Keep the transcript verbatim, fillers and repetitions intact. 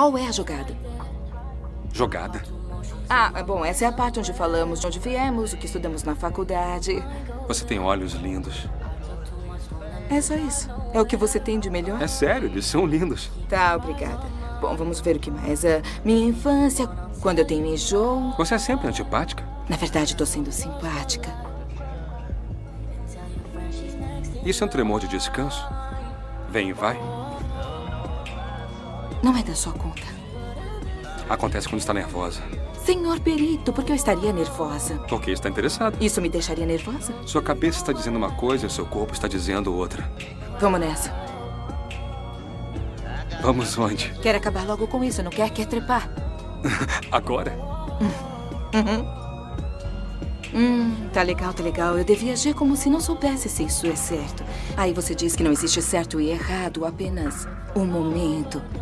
Qual é a jogada? Jogada? Ah, bom, essa é a parte onde falamos de onde viemos, o que estudamos na faculdade. Você tem olhos lindos. É só isso. É o que você tem de melhor? É sério, eles são lindos. Tá, obrigada. Bom, vamos ver o que mais. A minha infância, quando eu tenho enjoo... Você é sempre antipática? Na verdade, tô sendo simpática. Isso é um tremor de descanso? Vem e vai? Não é da sua conta. Acontece quando está nervosa. Senhor perito, por que eu estaria nervosa? Porque está interessado. Isso me deixaria nervosa? Sua cabeça está dizendo uma coisa e seu corpo está dizendo outra. Vamos nessa. Vamos onde? Quer acabar logo com isso, não quer? Quer trepar? Agora? Uhum. Hum, tá legal, tá legal. Eu devia agir como se não soubesse se isso é certo. Aí você diz que não existe certo e errado, apenas um momento.